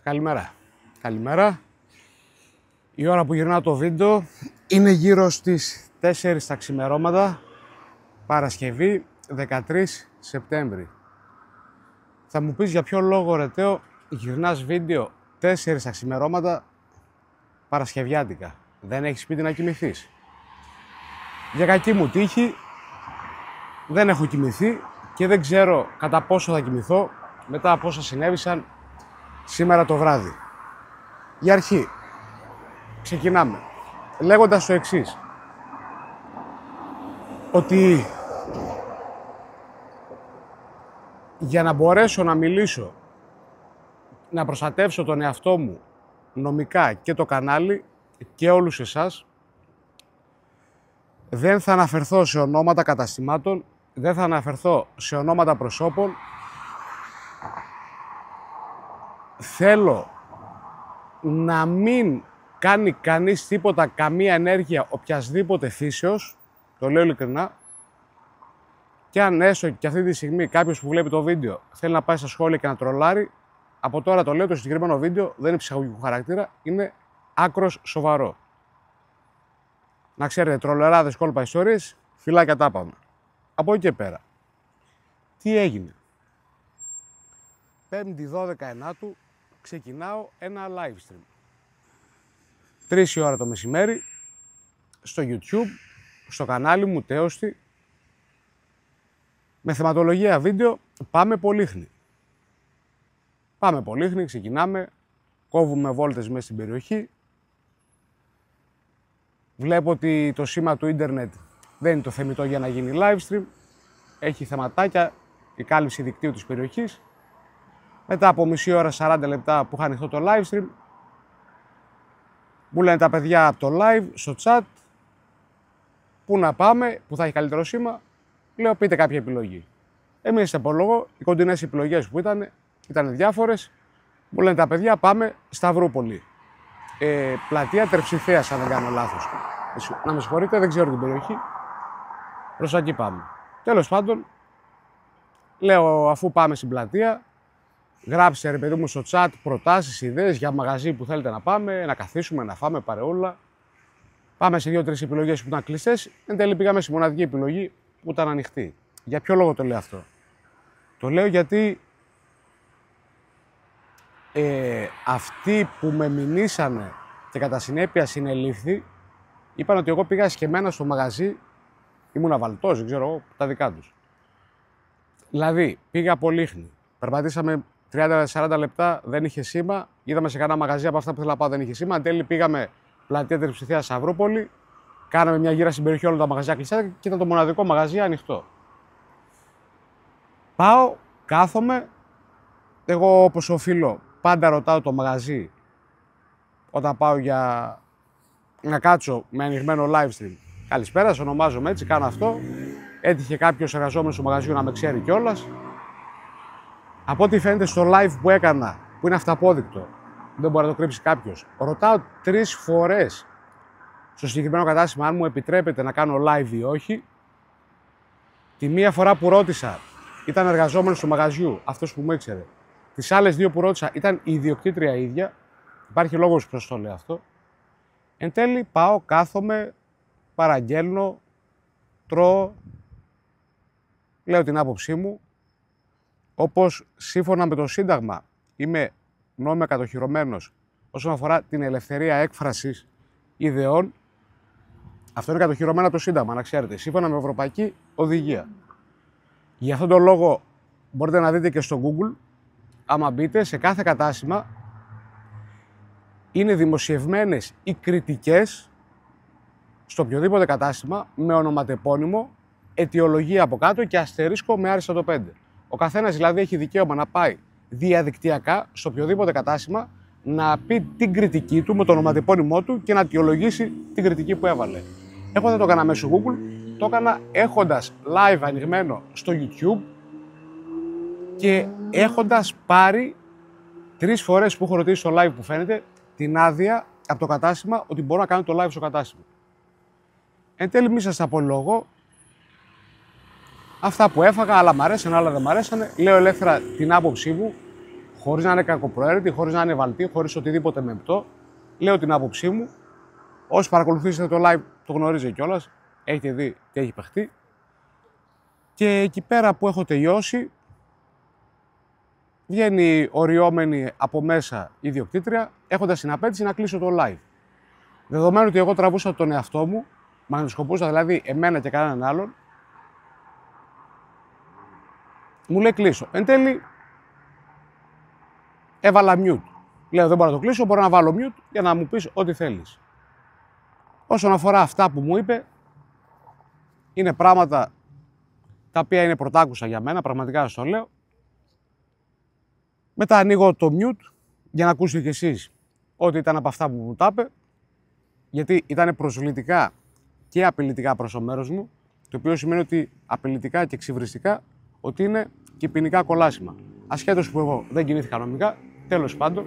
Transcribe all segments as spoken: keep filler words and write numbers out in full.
Καλημέρα. Καλημέρα. Η ώρα που γυρνάω το βίντεο είναι γύρω στις τέσσερις τα ξημερώματα, Παρασκευή δεκατρείς Σεπτέμβρη. Θα μου πεις για ποιο λόγο, ρε Τέο, γυρνάς βίντεο τέσσερις τα ξημερώματα Παρασκευιάτικα. Δεν έχεις σπίτι να κοιμηθείς? Για κακή μου τύχη δεν έχω κοιμηθεί και δεν ξέρω κατά πόσο θα κοιμηθώ μετά από όσα συνέβησαν σήμερα το βράδυ. Για αρχή, ξεκινάμε λέγοντας το εξής, ότι για να μπορέσω να μιλήσω, να προστατεύσω τον εαυτό μου νομικά και το κανάλι και όλους εσάς, δεν θα αναφερθώ σε ονόματα καταστημάτων, δεν θα αναφερθώ σε ονόματα προσώπων. Θέλω να μην κάνει κανείς τίποτα, καμία ενέργεια οποιασδήποτε φύσεως, το λέω ειλικρινά, και αν έστω και αυτή τη στιγμή κάποιος που βλέπει το βίντεο θέλει να πάει στα σχόλια και να τρολάρει, από τώρα το λέω, το συγκεκριμένο βίντεο δεν είναι ψυχαγωγικού χαρακτήρα, είναι άκρος σοβαρό. Να ξέρετε, τρολεράδες, κόλπα, ιστορίες, φυλάκια τα πάμε. Από εκεί και πέρα, τι έγινε? Πέμπτη δώδεκα ενάτου ξεκινάω ένα live stream. Τρεις η ώρα το μεσημέρι, στο YouTube, στο κανάλι μου Τέωστη, με θεματολογία βίντεο Πάμε Πολύχνη. Πάμε Πολύχνη, ξεκινάμε, κόβουμε βόλτες μέσα στην περιοχή. Βλέπω ότι το σήμα του ίντερνετ δεν είναι το θεμιτό για να γίνει live stream. Έχει θεματάκια, η κάλυψη δικτύου της περιοχής. Μετά από μισή ώρα, σαράντα λεπτά που είχα ανοιχτό το live stream, μου λένε τα παιδιά από το live, στο chat, πού να πάμε, που θα έχει καλύτερο σήμα. Λέω, πείτε κάποια επιλογή. Εμείς σε απολογώ, οι κοντινές επιλογές που ήταν, ήταν διάφορες. Μου λένε τα παιδιά, πάμε Σταυρούπολη. Ε, πλατεία Τερψιθέας, αν δεν κάνω λάθος. Να με συγχωρείτε, δεν ξέρω την περιοχή. Προς εκεί πάμε. Τέλος πάντων, λέω, αφού πάμε στην πλατεία, γράψτε, ρε παιδί μου, στο chat προτάσεις, ιδέες για μαγαζί που θέλετε να πάμε, να καθίσουμε, να φάμε παρεούλα. Πάμε σε δύο-τρεις επιλογές που ήταν κλειστές. Εν τέλει πήγαμε στη μοναδική επιλογή που ήταν ανοιχτή. Για ποιο λόγο το λέω αυτό? Το λέω γιατί ε, αυτοί που με μηνύσανε και κατά συνέπεια συνελήφθη, είπαν ότι εγώ πήγα σκεμμένα στο μαγαζί, ήμουν αβαλτός, δεν ξέρω εγώ, τα δικά τους. Δηλαδή, πήγα Πολύχνη, περπατήσαμε τριάντα με σαράντα λεπτά, δεν είχε σήμα. Είδαμε σε κανένα μαγαζί από αυτά που θέλω να πάω, δεν είχε σήμα. Εν τέλει πήγαμε πλατεία Τερψιθέας Σταυρούπολη, κάναμε μια γύρα στην περιοχή, όλα τα μαγαζιά κλειστά και ήταν το μοναδικό μαγαζί ανοιχτό. Πάω, κάθομαι. Εγώ, όπως οφείλω, πάντα ρωτάω το μαγαζί όταν πάω για να κάτσω με ανοιγμένο live stream. Καλησπέρα, σε ονομάζομαι έτσι, κάνω αυτό. Έτυχε κάποιος εργαζόμενος στο μαγαζί να με ξέρει κιόλας. Από ό,τι φαίνεται στο live που έκανα, που είναι αυταπόδεικτο, δεν μπορεί να το κρύψει κάποιος, ρωτάω τρεις φορές στο συγκεκριμένο κατάστημα αν μου επιτρέπεται να κάνω live ή όχι. Τη μία φορά που ρώτησα ήταν εργαζόμενος του μαγαζιού, αυτός που μου ήξερε. Τις άλλες δύο που ρώτησα ήταν η ιδιοκτήτρια ίδια. Υπάρχει λόγος που το λέω αυτό. Εν τέλει πάω, κάθομαι, παραγγέλνω, τρώω, λέω την άποψή μου. Όπως σύμφωνα με το Σύνταγμα είμαι νόμιμα κατοχυρωμένος όσον αφορά την ελευθερία έκφρασης ιδεών, αυτό είναι κατοχυρωμένο από το Σύνταγμα, να ξέρετε, σύμφωνα με Ευρωπαϊκή Οδηγία. Για αυτόν τον λόγο μπορείτε να δείτε και στο Google, άμα μπείτε, σε κάθε κατάστημα είναι δημοσιευμένες οι κριτικές στο οποιοδήποτε κατάστημα με ονοματεπώνυμο, αιτιολογία από κάτω και αστερίσκο με άριστα το πέντε. Ο καθένας δηλαδή έχει δικαίωμα να πάει διαδικτυακά στο οποιοδήποτε κατάστημα να πει την κριτική του με το ονοματεπώνυμό του και να αιτιολογήσει την κριτική που έβαλε. Εγώ δεν το έκανα μέσω Google, το έκανα έχοντας live ανοιγμένο στο YouTube και έχοντας πάρει τρεις φορές που έχω ρωτήσει στο live που φαίνεται την άδεια από το κατάστημα ότι μπορώ να κάνω το live στο κατάστημα. Εν τέλει μη σας απολογώ. Αυτά που έφαγα, άλλα μ' αρέσαν, άλλα δεν μ' αρέσανε. Λέω ελεύθερα την άποψή μου, χωρίς να είναι κακοπροαίρετη, χωρίς να είναι βαλτή, χωρίς οτιδήποτε μεμπτό. Λέω την άποψή μου. Όσοι παρακολουθήσετε το live το γνωρίζετε κιόλας. Έχετε δει τι έχει παιχτεί. Και εκεί πέρα που έχω τελειώσει, βγαίνει οριόμενη από μέσα η ιδιοκτήτρια, έχοντας την απέτηση να κλείσω το live. Δεδομένου ότι εγώ τραβούσα τον εαυτό μου, μαγνητοσκοπούσα δηλαδή εμένα και κανέναν άλλον, μου λέει κλείσω. Εν τέλει, έβαλα mute. Λέω δεν μπορώ να το κλείσω, μπορώ να βάλω mute για να μου πεις ό,τι θέλεις. Όσον αφορά αυτά που μου είπε, είναι πράγματα τα οποία είναι πρωτάκουσα για μένα, πραγματικά σας το λέω. Μετά ανοίγω το mute για να ακούσετε κι εσείς ό,τι ήταν από αυτά που μου τα είπε, γιατί ήταν προσβλητικά και απειλητικά προς το μέρος μου, το οποίο σημαίνει ότι απειλητικά και εξυβριστικά ότι είναι και ποινικά κολάσιμα. Ασχέτως που εγώ δεν κινήθηκα νομικά, τέλος πάντων,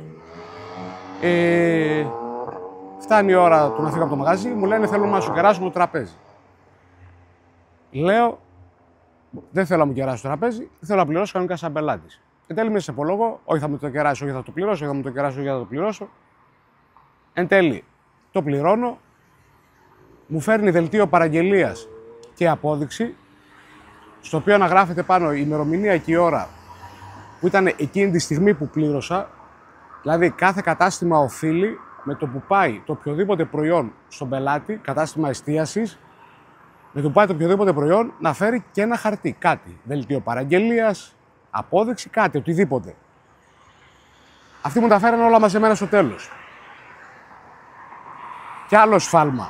ε, φτάνει η ώρα του να φύγω από το μαγαζί, μου λένε θέλουμε να σου κεράσουμε το τραπέζι. Λέω, δεν θέλω να μου κεράσει το τραπέζι, θέλω να πληρώσω κανονικά σαν πελάτης. Εν τέλει, μέσα σε απολογώ, όχι θα μου το κεράσει, όχι θα το πληρώσω, όχι θα μου το κεράσει, όχι θα το πληρώσω. Εν τέλει, το πληρώνω, μου φέρνει δελτίο παραγγελίας και απόδειξη, στο οποίο αναγράφεται πάνω η ημερομηνία και η ώρα που ήταν εκείνη τη στιγμή που πλήρωσα. Δηλαδή, κάθε κατάστημα οφείλει με το που πάει το οποιοδήποτε προϊόν στον πελάτη, κατάστημα εστίασης, με το που πάει το οποιοδήποτε προϊόν να φέρει και ένα χαρτί, κάτι. Δελτίο παραγγελίας, απόδειξη, κάτι, οτιδήποτε. Αυτοί μου τα φέρανε όλα μαζεμένα στο τέλος. Και άλλο σφάλμα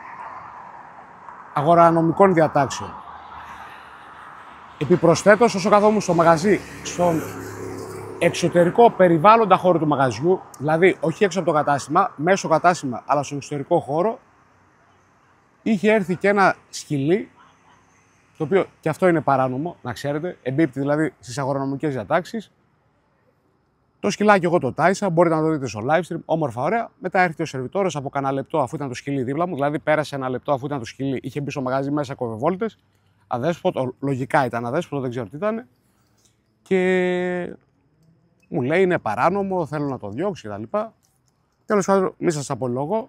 αγορανομικών διατάξεων. Επιπροσθέτως, όσο καθόμουν στο μαγαζί, στον εξωτερικό περιβάλλοντα χώρο του μαγαζιού, δηλαδή όχι έξω από το κατάστημα, μέσω κατάστημα, αλλά στον εξωτερικό χώρο, είχε έρθει και ένα σκυλί, το οποίο και αυτό είναι παράνομο, να ξέρετε, εμπίπτει δηλαδή στις αγορανομικές διατάξεις. Το σκυλάκι εγώ το τάισα, μπορείτε να το δείτε στο live stream, όμορφα ωραία. Μετά έρχεται ο σερβιτόρος από κανένα λεπτό, αφού ήταν το σκυλί δίπλα μου, δηλαδή πέρασε ένα λεπτό αφού ήταν το σκυλί, είχε μπει στο μαγαζί μέσα κοβεβόλτες. Αδέσποτο, λογικά ήταν αδέσποτο, δεν ξέρω τι ήταν. Και μου λέει είναι παράνομο, θέλω να το διώξει κτλ. Τέλος πάντων, μη σας απολογώ.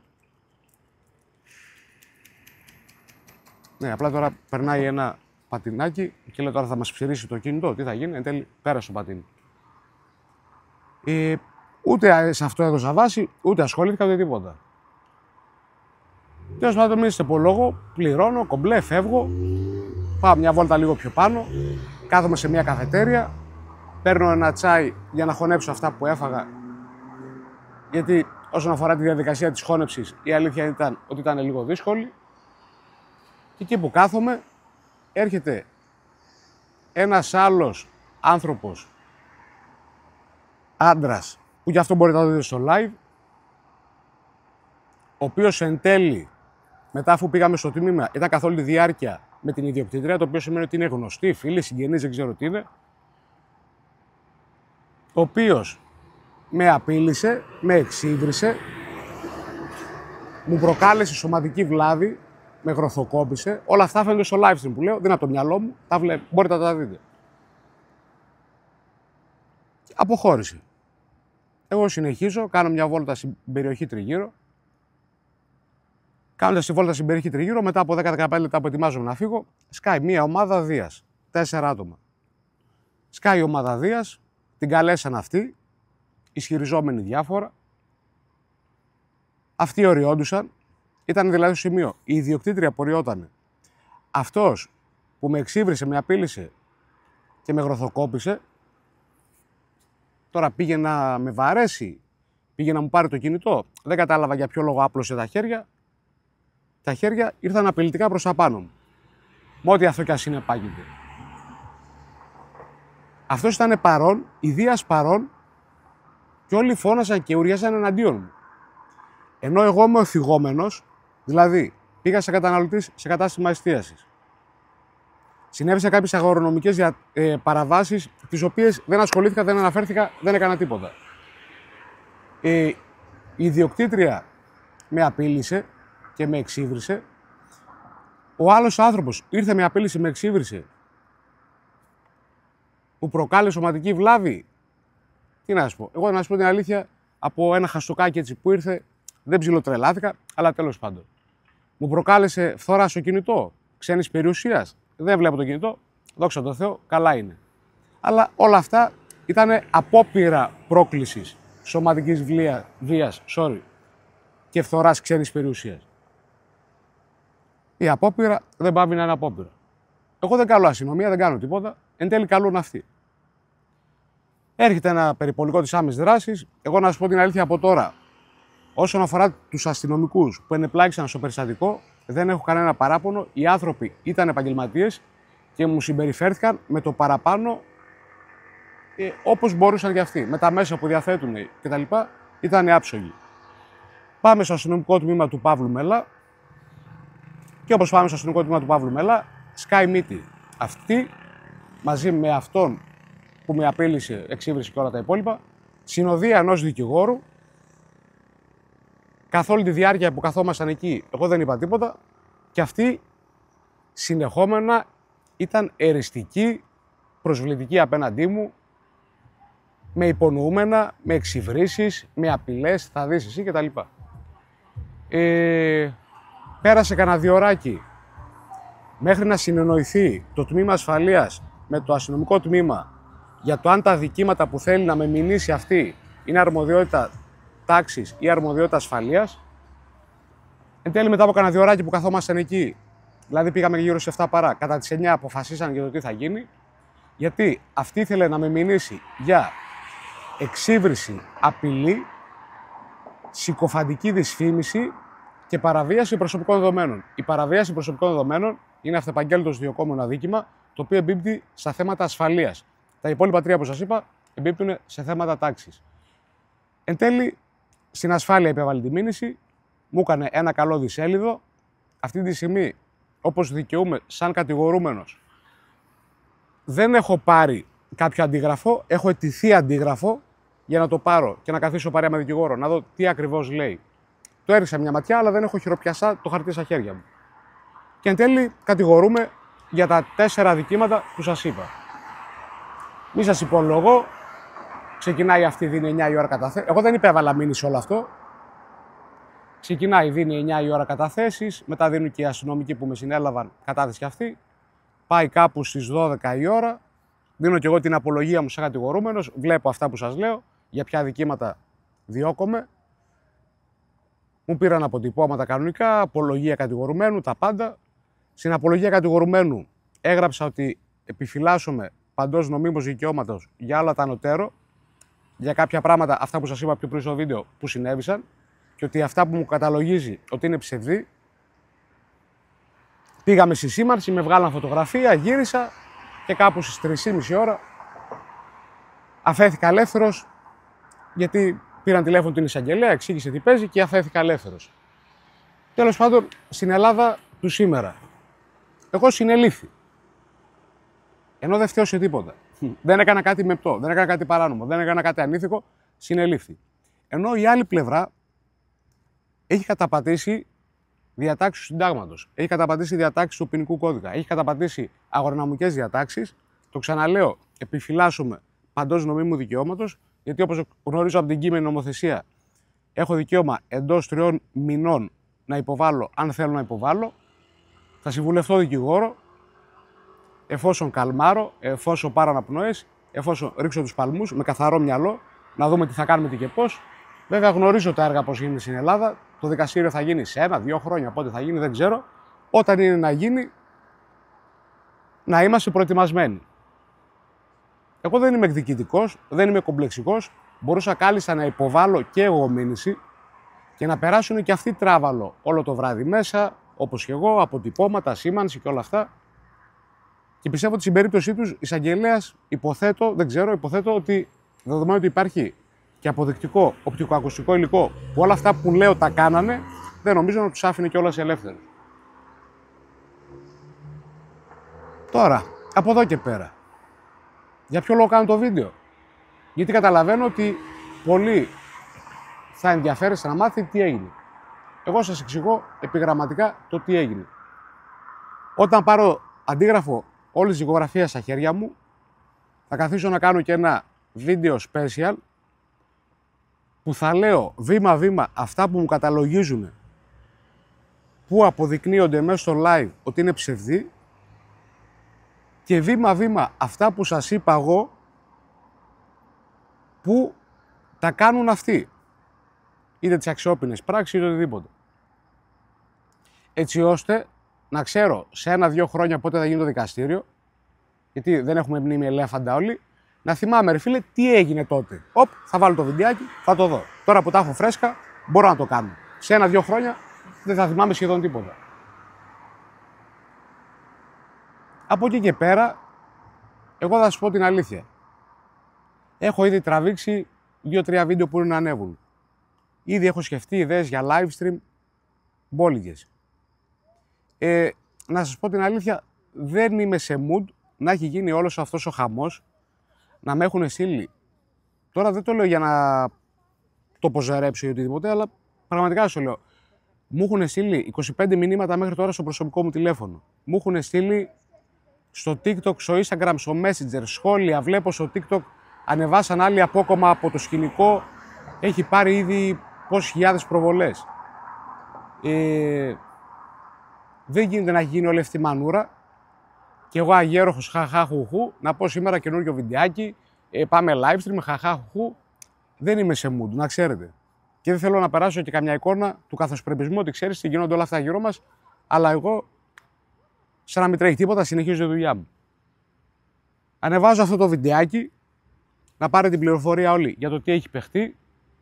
Ναι, απλά τώρα περνάει ένα πατινάκι και λέει τώρα θα μας ψηρίσει το κινητό. Τι θα γίνει, εν τέλει πέρασε το πατίνι. Ε, ούτε σε αυτό έδωσα βάση, ούτε ασχολήθηκα ούτε τίποτα. Τέλος πάντων, μη σας απολογώ, πληρώνω, κομπλέ, φεύγω. Πάω μια βόλτα λίγο πιο πάνω, κάθομαι σε μια καφετέρια, παίρνω ένα τσάι για να χωνέψω αυτά που έφαγα. Γιατί όσον αφορά τη διαδικασία της χώνεψης, η αλήθεια ήταν ότι ήταν λίγο δύσκολη. Και εκεί που κάθομαι, έρχεται ένας άλλος άνθρωπος, άντρας, που γι' αυτό μπορείτε να το δείτε στο live, ο οποίος εν τέλει, μετά αφού πήγαμε στο τμήμα, ήταν καθ' όλη τη διάρκεια με την ιδιοκτήτρια, το οποίο σημαίνει ότι είναι γνωστή, φίλοι, συγγενείς, δεν ξέρω τι είναι, ο οποίος με απείλησε, με εξύβρισε, μου προκάλεσε σωματική βλάβη, με γροθοκόπησε. Όλα αυτά φαίνονται στο live stream που λέω, δεν είναι από το μυαλό μου, τα βλέπω, μπορείτε να τα δείτε. Αποχώρησε. Εγώ συνεχίζω, κάνω μια βόλτα στην περιοχή τριγύρω. Κάνοντας τη βόλτα στην περιοχή τριγύρω, μετά από δέκα με δεκαπέντε λεπτά που ετοιμάζομαι να φύγω, σκάει μια ομάδα Δίας. Τέσσερα άτομα. Σκάει η ομάδα Δίας, την καλέσαν αυτοί, ισχυριζόμενοι διάφορα. Αυτοί οριόντουσαν. Ήταν δηλαδή στο σημείο, η ιδιοκτήτρια απορριότανε. Αυτός που με εξύβρισε, με απείλησε και με γροθοκόπησε, τώρα πήγε να με βαρέσει, πήγε να μου πάρει το κινητό. Δεν κατάλαβα για ποιο λόγο άπλωσε τα χέρια. Τα χέρια ήρθαν απειλητικά προς τα πάνω μου. Με ό,τι αυτό κι ας είναι πάγεται. Αυτός ήταν παρόν, η Δίας παρόν, και όλοι φώναζαν και ουριάζαν εναντίον μου. Ενώ εγώ είμαι ο θυγόμενος, δηλαδή πήγα σε καταναλωτής σε κατάστημα εστίασης. Συνέβησαν κάποιες αγορονομικές δια, ε, παραβάσεις, τις οποίες δεν ασχολήθηκα, δεν αναφέρθηκα, δεν έκανα τίποτα. Ε, η ιδιοκτήτρια με απείλησε και με εξύβρισε. Ο άλλος άνθρωπος ήρθε, με απείλησε, με εξύβρισε, που προκάλεσε σωματική βλάβη Τι να σου πω. Εγώ να σου πω την αλήθεια, από ένα χαστοκάκι έτσι που ήρθε, δεν ψιλοτρελάθηκα, αλλά τέλος πάντων. Μου προκάλεσε φθορά στο κινητό, ξένης περιουσίας. Δεν βλέπω το κινητό, δόξα τω Θεώ, καλά είναι. Αλλά όλα αυτά ήταν απόπειρα πρόκλησης σωματικής βίας, sorry, και φθοράς ξένης περιουσίας. Η απόπειρα δεν πάβει να είναι απόπειρα. Εγώ δεν καλώ αστυνομία, δεν κάνω τίποτα. Εν τέλει καλούν αυτοί. Έρχεται ένα περιπολικό της άμεσης δράσης. Εγώ να σου πω την αλήθεια από τώρα, όσον αφορά τους αστυνομικούς που ενεπλάκησαν στο περιστατικό, δεν έχω κανένα παράπονο. Οι άνθρωποι ήταν επαγγελματίες και μου συμπεριφέρθηκαν με το παραπάνω ε, όπως μπορούσαν και αυτοί. Με τα μέσα που διαθέτουν κτλ. Ήταν άψογοι. Πάμε στο αστυνομικό τμήμα του Παύλου Μέλα. Και όπως πάμε στο αστυνομικό τμήμα του Παύλου Μέλα, σκάει μύτη αυτή μαζί με αυτόν που με απείλησε, εξύβρισε και όλα τα υπόλοιπα, συνοδεία ενός δικηγόρου. Καθ' όλη τη διάρκεια που καθόμασταν εκεί, εγώ δεν είπα τίποτα και αυτοί συνεχόμενα ήταν εριστικοί, προσβλητικοί απέναντί μου, με υπονοούμενα, με εξυβρίσεις, με απειλές, θα δεις εσύ κτλ. Ε, πέρασε κανένα διωράκι μέχρι να συνεννοηθεί το τμήμα ασφαλείας με το αστυνομικό τμήμα για το αν τα δικήματα που θέλει να με μηνύσει αυτή είναι αρμοδιότητα τάξης ή αρμοδιότητα ασφαλείας. Εν τέλει, μετά από κανένα διωράκι που καθόμασταν εκεί, δηλαδή πήγαμε γύρω σε εφτά παρά, κατά τις εννιά αποφασίσαν για το τι θα γίνει, γιατί αυτή ήθελε να με μηνύσει για εξύβριση, απειλή, συκοφαντική δυσφήμιση και παραβίαση προσωπικών δεδομένων. Η παραβίαση προσωπικών δεδομένων είναι αυτεπαγγέλτος διωκόμενο αδίκημα, το οποίο εμπίπτει στα θέματα ασφαλείας. Τα υπόλοιπα τρία που σας είπα εμπίπτουν σε θέματα τάξης. Εν τέλει, στην ασφάλεια υπέβαλε τη μήνυση, μου έκανε ένα καλό δισέλιδο. Αυτή τη στιγμή, όπως δικαιούμαι σαν κατηγορούμενος, δεν έχω πάρει κάποιο αντίγραφο, έχω αιτηθεί αντίγραφο για να το πάρω και να καθίσω παρέα με δικηγόρο, να δω τι ακριβώς λέει. Το έριξα μια ματιά, αλλά δεν έχω χειροπιαστά το χαρτί στα χέρια μου. Και εν τέλει κατηγορούμε για τα τέσσερα δικήματα που σας είπα. Μη σας υπολογώ, ξεκινάει αυτή, δίνει εννιά η ώρα καταθέσεις. Εγώ δεν υπέβαλα μήνυση όλο αυτό. Ξεκινάει, δίνει εννιά η ώρα καταθέσεις, μετά δίνουν και οι αστυνομικοί που με συνέλαβαν κατάθεση και αυτή. Πάει κάπου στις δώδεκα η ώρα, δίνω και εγώ την απολογία μου σαν κατηγορούμενος, βλέπω αυτά που σας λέω, για ποια δικήματα διώκομαι. Μου πήραν αποτυπώματα κανονικά, απολογία κατηγορουμένου, τα πάντα. Στην απολογία κατηγορουμένου έγραψα ότι επιφυλάσσομαι παντός νομίμως δικαιώματος για άλλα τα ανωτέρω, για κάποια πράγματα, αυτά που σας είπα πιο πριν στο βίντεο, που συνέβησαν, και ότι αυτά που μου καταλογίζει ότι είναι ψευδή. Πήγαμε στη σήμανση, με βγάλαν φωτογραφία, γύρισα και κάπου στις τρεις και μισή ώρα αφέθηκα ελεύθερος, γιατί πήραν τηλέφωνο την εισαγγελέα, εξήγησε τι παίζει και αφέθηκα ελεύθερος. Τέλος πάντων, στην Ελλάδα του σήμερα, εγώ συνελήφθη. Ενώ δεν φταίω σε τίποτα. Δεν έκανα κάτι μεπτό, δεν έκανα κάτι παράνομο, δεν έκανα κάτι ανήθικο, συνελήφθη. Ενώ η άλλη πλευρά έχει καταπατήσει διατάξεις του συντάγματος, έχει καταπατήσει διατάξεις του ποινικού κώδικα, έχει καταπατήσει αγρονομικές διατάξεις. Το ξαναλέω, επιφυλάσσομαι παντός νομίμου δικαιώματος, γιατί όπως γνωρίζω από την κείμενη νομοθεσία, έχω δικαίωμα εντός τριών μηνών να υποβάλω, αν θέλω να υποβάλω. Θα συμβουλευτώ δικηγόρο, εφόσον καλμάρω, εφόσον πάρω αναπνοές, εφόσον ρίξω τους παλμούς με καθαρό μυαλό, να δούμε τι θα κάνουμε τι και πώς. Βέβαια, γνωρίζω τα έργα πώς γίνεται στην Ελλάδα. Το δικαστήριο θα γίνει σε ένα, δύο χρόνια. Πότε θα γίνει, δεν ξέρω. Όταν είναι να γίνει, να είμαστε προετοιμασμένοι. Εγώ δεν είμαι εκδικητικός, δεν είμαι κομπλεξικός. Μπορούσα κάλλιστα να υποβάλω και εγώ μήνυση και να περάσουν και αυτοί τράβαλο όλο το βράδυ μέσα, όπως και εγώ, αποτυπώματα, σήμανση και όλα αυτά. Και πιστεύω ότι στην περίπτωσή τους, εισαγγελέας, υποθέτω, δεν ξέρω, υποθέτω ότι δεδομένου ότι υπάρχει και αποδεικτικό οπτικοακουστικό υλικό που όλα αυτά που λέω τα κάνανε, δεν νομίζω να τους άφηνε κιόλας ελεύθερους. Τώρα, από εδώ και πέρα, για ποιο λόγο κάνω το βίντεο? Γιατί καταλαβαίνω ότι πολλοί θα ενδιαφέρεστε να μάθει τι έγινε. Εγώ σας εξηγώ επιγραμματικά το τι έγινε. Όταν πάρω αντίγραφο όλης της δικογραφίας στα χέρια μου, θα καθίσω να κάνω και ένα βίντεο special που θα λέω βήμα-βήμα αυτά που μου καταλογίζουν, που αποδεικνύονται μέσα στο live ότι είναι ψευδή, και βήμα-βήμα αυτά που σας είπα εγώ που τα κάνουν αυτοί. Είτε τις αξιόπινες πράξεις είτε οτιδήποτε. Έτσι ώστε να ξέρω σε ένα-δύο χρόνια πότε θα γίνει το δικαστήριο, γιατί δεν έχουμε μνήμη ελέφαντα όλοι, να θυμάμαι ρε φίλε τι έγινε τότε. Οπ, θα βάλω το βιντεάκι, θα το δω. Τώρα που τα έχω φρέσκα μπορώ να το κάνω. Σε ένα-δύο χρόνια δεν θα θυμάμαι σχεδόν τίποτα. Από εκεί και πέρα, εγώ θα σου πω την αλήθεια. Έχω ήδη τραβήξει δύο-τρία βίντεο που είναι να ανέβουν. Ήδη έχω σκεφτεί ιδέες για live stream μπόλικες. Ε, να σας πω την αλήθεια, δεν είμαι σε mood να έχει γίνει όλος αυτός ο χαμός, να με έχουν στείλει. Τώρα δεν το λέω για να το ποζερέψω ή οτιδήποτε, αλλά πραγματικά σου λέω. Μου έχουν στείλει είκοσι πέντε μηνύματα μέχρι τώρα στο προσωπικό μου τηλέφωνο. Μου έχουν στείλει στο TikTok, στο Instagram, στο Messenger, σχόλια. Βλέπω στο TikTok ανεβάσαν άλλοι απόκομμα από το σκηνικό. Έχει πάρει ήδη πόσες χιλιάδες προβολές. Ε, δεν γίνεται να έχει γίνει όλη αυτή η μανούρα. Και εγώ αγέροχος χαχάχουχου να πω σήμερα καινούργιο βιντεάκι. Ε, πάμε live stream, χαχάχουχου. Δεν είμαι σε mood, να ξέρετε. Και δεν θέλω να περάσω και καμιά εικόνα του καθοσπρεπισμού, ότι ξέρεις τι γίνονται όλα αυτά γύρω μας. Αλλά εγώ, σαν να μην τρέχει τίποτα, συνεχίζω τη δουλειά μου. Ανεβάζω αυτό το βιντεάκι, να πάρετε την πληροφορία όλοι για το τι έχει παιχτεί.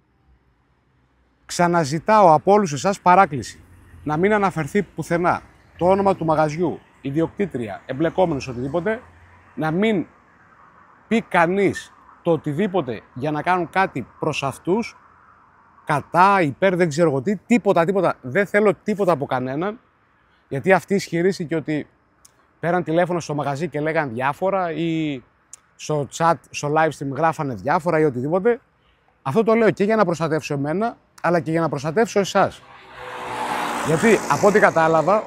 Ξαναζητάω από όλους εσάς παράκληση. Να μην αναφερθεί πουθενά το όνομα του μαγαζιού, ιδιοκτήτρια, εμπλεκόμενος οτιδήποτε. Να μην πει κανείς το οτιδήποτε για να κάνουν κάτι προς αυτούς. Κατά, υπέρ, δεν ξέρω εγώ τι, τίποτα, τίποτα. Δεν θέλω τίποτα από κανέναν. Γιατί αυτοί ισχυρίστηκε ότι πέραν τηλέφωνο στο μαγαζί και λέγαν διάφορα ή στο chat, στο live stream γράφανε διάφορα ή οτιδήποτε. Αυτό το λέω και για να προστατεύσω εμένα, αλλά και για να προστατεύσω εσάς. Γιατί από ό,τι κατάλαβα,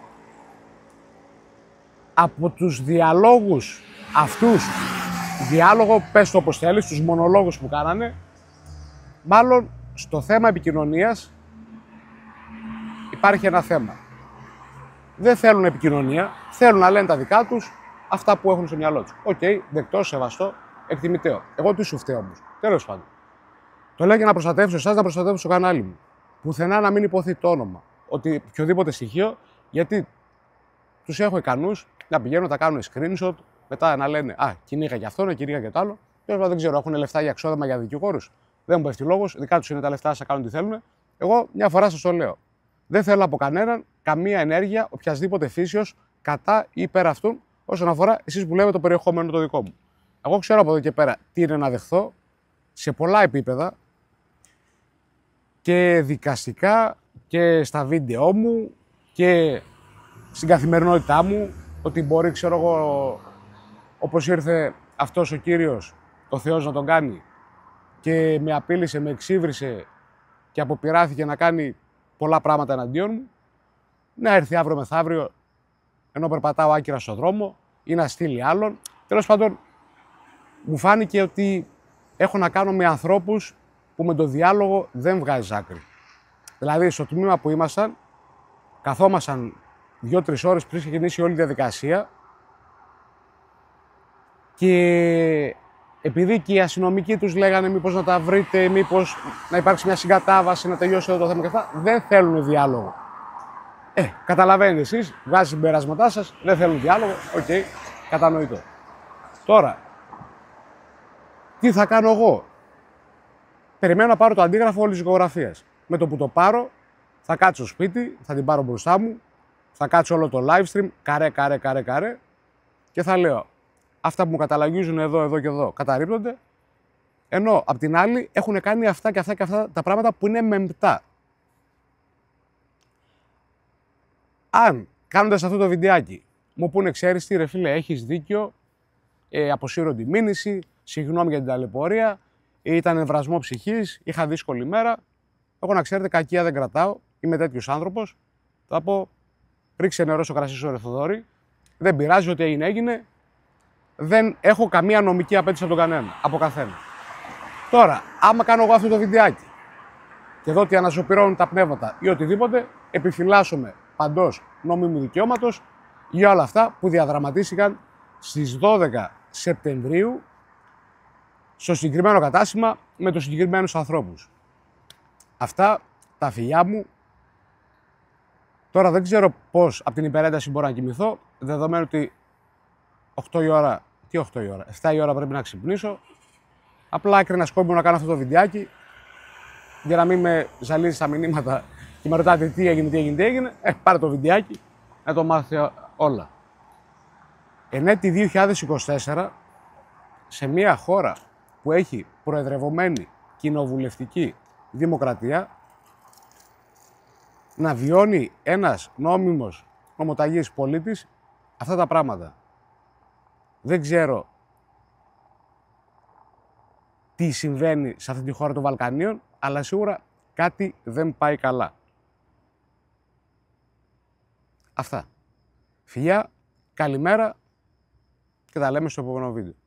από τους διαλόγους αυτούς, διάλογο, πες το όπως θέλεις, τους μονολόγους που κάνανε, μάλλον στο θέμα επικοινωνίας υπάρχει ένα θέμα. Δεν θέλουν επικοινωνία, θέλουν να λένε τα δικά τους, αυτά που έχουν στο μυαλό τους. Οκ, okay, δεκτό, σεβαστό, εκτιμητέο. Εγώ τι σου φταίω όμως. Τέλος πάντων. Το λέω για να προστατεύσω εσάς, να προστατεύσω το κανάλι μου. Πουθενά να μην υποθεί το όνομα. Ότι οποιοδήποτε στοιχείο, γιατί τους έχω ικανούς να πηγαίνουν, να κάνουν screenshot, μετά να λένε Α, κυνήγα για αυτό, να κυνήγα για το άλλο. Τέλος δεν ξέρω, έχουν λεφτά για εξόδεμα για δικηγόρους. Δεν μου πέφτει λόγος, δικά τους είναι τα λεφτά, θα κάνουν τι θέλουν. Εγώ μια φορά σας το λέω. Δεν θέλω από κανέναν καμία ενέργεια οποιασδήποτε φύσεως κατά ή υπέρ αυτούν όσον αφορά εσείς που λέμε το περιεχόμενο το δικό μου. Εγώ ξέρω από εδώ και πέρα τι είναι να δεχθώ σε πολλά επίπεδα και δικαστικά και στα βίντεό μου και στην καθημερινότητά μου, ότι μπορεί, ξέρω εγώ, όπως ήρθε αυτός ο κύριος, ο Θεός να τον κάνει, και με απείλησε, με εξύβρισε και αποπειράθηκε να κάνει πολλά πράγματα εναντίον μου, να έρθει αύριο μεθαύριο ενώ περπατάω άκυρα στον δρόμο ή να στείλει άλλον. Τέλος πάντων, μου φάνηκε ότι έχω να κάνω με ανθρώπους που με το διάλογο δεν βγάζει άκρη. Δηλαδή, στο τμήμα που ήμασταν, καθόμασταν δύο-τρεις ώρες πριν ξεκινήσει όλη η διαδικασία και επειδή και οι αστυνομικοί τους λέγανε μήπως να τα βρείτε, μήπως να υπάρξει μια συγκατάβαση, να τελειώσει εδώ το θέμα και αυτά, δεν θέλουν διάλογο. Ε, καταλαβαίνετε εσείς, βγάζει συμπεράσματά σας, δεν θέλουν διάλογο, οκ, okay, κατανοητό. Τώρα, τι θα κάνω εγώ. Περιμένω να πάρω το αντίγραφο όλης της οικογραφίας. Με το που το πάρω, θα κάτσω στο σπίτι, θα την πάρω μπροστά μου, θα κάτσω όλο το live stream, καρέ, καρέ, καρέ, καρέ, και θα λέω αυτά που μου καταλαγίζουν εδώ, εδώ και εδώ καταρρίπτονται, ενώ απ' την άλλη έχουν κάνει αυτά και αυτά και αυτά τα πράγματα που είναι μεμπτά. Αν κάνοντας αυτό το βιντεάκι μου πούνε, ξέρεις τι ρε φίλε, έχεις δίκιο, ε, αποσύρω τη μήνυση, συγγνώμη για την ταλαιπωρία, ήταν εμβρασμό ψυχής, είχα δύσκολη μέρα, εγώ να ξέρετε κακία δεν κρατάω, είμαι τέτοιος άνθρωπος, θα πω ρίξε νερό στο κρασί σου ρε Θοδωρή, δεν πειράζει, ό,τι έγινε έγινε, δεν έχω καμία νομική απέτηση από τον κανένα, από καθένα. Τώρα, άμα κάνω εγώ αυτό το βιντεάκι και δω ότι ανασωπηρώνουν τα πνεύματα ή οτιδήποτε, επιφυλάσσομαι παντός νόμιμου δικαιώματος για όλα αυτά που διαδραματίστηκαν στις δώδεκα Σεπτεμβρίου στο συγκεκριμένο κατάστημα με τους συγκεκριμένους ανθρώπους. Αυτά τα φιλιά μου. Τώρα δεν ξέρω πώς από την υπερένταση μπορώ να κοιμηθώ, δεδομένου ότι οκτώ η ώρα, τι οκτώ η ώρα, επτά η ώρα πρέπει να ξυπνήσω. Απλά έκρινα σκόπιμο να κάνω αυτό το βιντεάκι για να μην με ζαλίζει στα μηνύματα και με ρωτάτε τι έγινε, τι έγινε, τι έγινε. Ε, πάρε το βιντεάκι να το μάθετε όλα. Εν έτη δύο χιλιάδες είκοσι τέσσερα, σε μια χώρα που έχει προεδρευομένη κοινοβουλευτική δημοκρατία, να βιώνει ένας νόμιμος νομοταγής πολίτης αυτά τα πράγματα. Δεν ξέρω τι συμβαίνει σε αυτή τη χώρα των Βαλκανίων, αλλά σίγουρα κάτι δεν πάει καλά. Αυτά. Φιλιά, καλημέρα και τα λέμε στο επόμενο βίντεο.